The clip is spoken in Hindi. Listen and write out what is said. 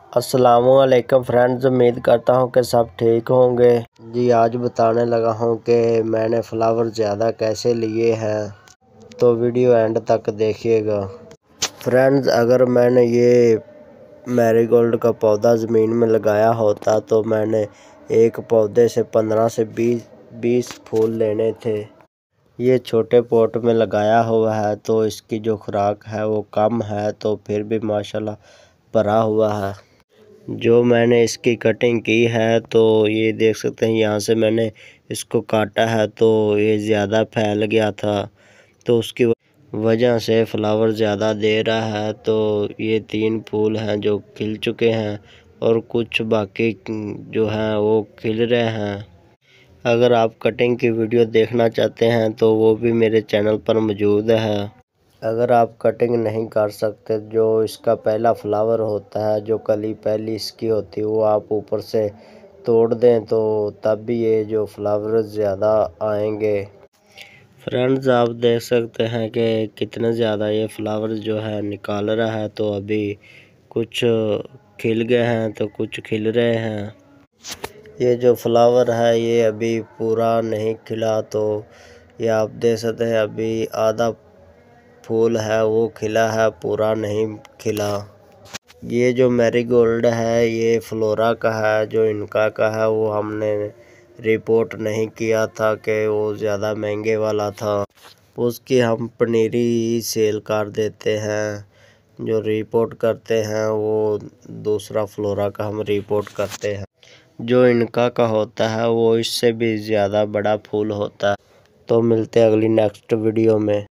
अस्सलामुअलैकुम फ्रेंड्स, उम्मीद करता हूँ कि सब ठीक होंगे। जी आज बताने लगा हूँ कि मैंने फ्लावर ज़्यादा कैसे लिए हैं, तो वीडियो एंड तक देखिएगा। फ्रेंड्स, अगर मैंने ये मैरीगोल्ड का पौधा ज़मीन में लगाया होता तो मैंने एक पौधे से 15 से 20 फूल लेने थे। ये छोटे पॉट में लगाया हुआ है तो इसकी जो खुराक है वो कम है, तो फिर भी माशाल्लाह भरा हुआ है। जो मैंने इसकी कटिंग की है तो ये देख सकते हैं, यहाँ से मैंने इसको काटा है तो ये ज़्यादा फैल गया था, तो उसकी वजह से फ्लावर ज़्यादा दे रहा है। तो ये 3 फूल हैं जो खिल चुके हैं और कुछ बाकी जो हैं वो खिल रहे हैं। अगर आप कटिंग की वीडियो देखना चाहते हैं तो वो भी मेरे चैनल पर मौजूद है। अगर आप कटिंग नहीं कर सकते, जो इसका पहला फ्लावर होता है, जो कली पहली इसकी होती है, वो आप ऊपर से तोड़ दें तो तब भी ये जो फ्लावर ज़्यादा आएंगे। फ्रेंड्स, आप देख सकते हैं कि कितने ज़्यादा ये फ्लावर जो है निकाल रहा है। तो अभी कुछ खिल गए हैं तो कुछ खिल रहे हैं। ये जो फ्लावर है ये अभी पूरा नहीं खिला, तो ये आप देख सकते हैं अभी आधा फूल है वो खिला है, पूरा नहीं खिला। ये जो मैरीगोल्ड है ये फ्लोरा का है, जो इनका का है वो हमने रिपोर्ट नहीं किया था कि वो ज़्यादा महंगे वाला था, उसकी हम पनीरी सेल कर देते हैं। जो रिपोर्ट करते हैं वो दूसरा फ्लोरा का हम रिपोर्ट करते हैं। जो इनका का होता है वो इससे भी ज़्यादा बड़ा फूल होता है। तो मिलते हैं अगली नेक्स्ट वीडियो में।